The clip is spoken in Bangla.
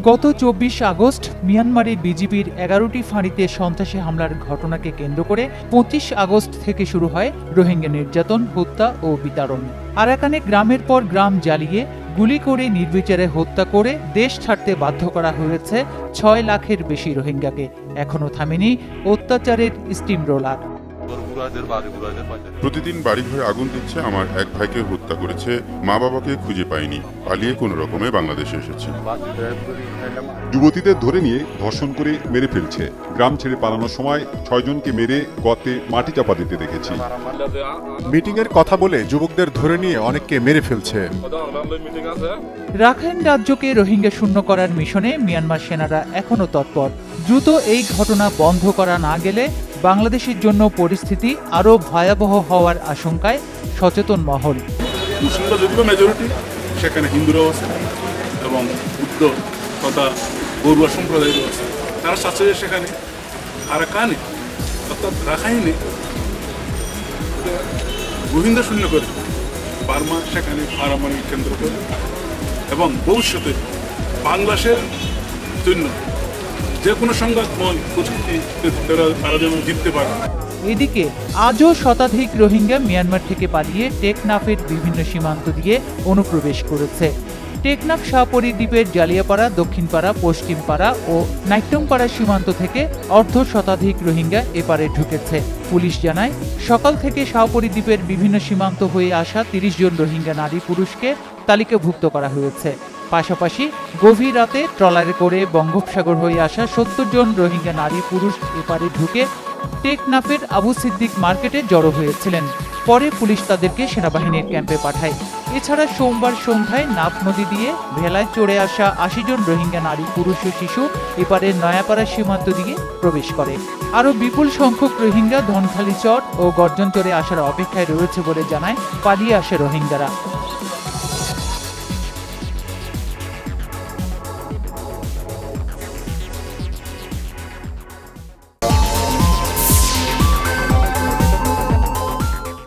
গত ২৪ আগস্ট মিয়ানমারে বিজিবির ১১টি ফাঁড়িতে সন্ত্রাসী হামলার ঘটনাকে কেন্দ্র করে ২৫ আগস্ট থেকে শুরু হয় রোহিঙ্গা নির্যাতন, হত্যা ও বিতাড়ন। আরাকানে গ্রামের পর গ্রাম জ্বালিয়ে গুলি করে নির্বিচারে হত্যা করে দেশ ছাড়তে বাধ্য করা হয়েছে ৬ লাখের বেশি রোহিঙ্গাকে। এখনও থামেনি অত্যাচারের স্টিম রোলার। প্রতিদিন বাড়িঘরে আগুন দিচ্ছে। আমার এক ভাইকে হত্যা করেছে, মা বাবাকে খুঁজে পাইনি, পালিয়ে কোনো রকমে বাংলাদেশে এসেছে। যুবতীদের ধরে নিয়ে ধর্ষণ করে মেরে ফেলছে। গ্রাম ছেড়ে পালানোর সময় ৬ জনকে মেরে গর্তে মাটি চাপা দিতে দেখেছি। মিটিং এর কথা বলে যুবকদের ধরে নিয়ে অনেককে মেরে ফেলছে। রাখাইন রাজ্যকে রোহিঙ্গা শূন্য করার মিশনে মিয়ানমার সেনারা এখনও তৎপর। দ্রুত এই ঘটনা বন্ধ করা না গেলে বাংলাদেশের জন্য পরিস্থিতি আরও ভয়াবহ হওয়ার আশঙ্কায় সচেতন মহল। মুসলিমরা যদিও মেজরিটি, সেখানে হিন্দুরাও আছে এবং বুদ্ধ তথা বড়ুয়া সম্প্রদায়েরও আছে। তারা চাচ্ছে সেখানে আরাকানে অর্থাৎ রাখাইনে রোহিঙ্গা শূন্য করে বার্মা সেখানে পারমাণবিক কেন্দ্র করে এবং ভবিষ্যতে বাংলাদেশের জন্য যে কোনো সংঘাতময় প্রযুক্তি তারা যেন জিততে পারে। এদিকে আজও শতাধিক রোহিঙ্গা মিয়ানমার থেকে পালিয়ে টেকনাফের বিভিন্ন সীমান্ত দিয়ে অনুপ্রবেশ করেছে। টেকনাফ শাহপরী দ্বীপের জালিয়াপাড়া, দক্ষিণপাড়া, পশ্চিমপাড়া ও নাইট্যংপাড়া সীমান্ত থেকে অর্ধ শতাধিক রোহিঙ্গা এপারে ঢুকেছে। পুলিশ জানায়, সকাল থেকে শাহপরী দ্বীপের বিভিন্ন সীমান্ত হয়ে আসা ৩০ জন রোহিঙ্গা নারী পুরুষকে তালিকাভুক্ত করা হয়েছে। পাশাপাশি গভীর রাতে ট্রলারে করে বঙ্গোপসাগর হয়ে আসা ৭০ জন রোহিঙ্গা নারী পুরুষ এপারে ঢুকে টেকনাফের আবু সিদ্দিক মার্কেটে জড়ো হয়েছিলেন। পরে পুলিশ তাদেরকে সেনাবাহিনীর ক্যাম্পে পাঠায়। এছাড়া সোমবার সন্ধ্যায় নাফ নদী দিয়ে ভেলায় চড়ে আসা ৮০ জন রোহিঙ্গা নারী, পুরুষ ও শিশু এপারে নয়াপাড়া সীমান্ত দিয়ে প্রবেশ করে। আরও বিপুল সংখ্যক রোহিঙ্গা ধনখালি চর ও গর্জন চরে আসার অপেক্ষায় রয়েছে বলে জানায় পালিয়ে আসে রোহিঙ্গারা।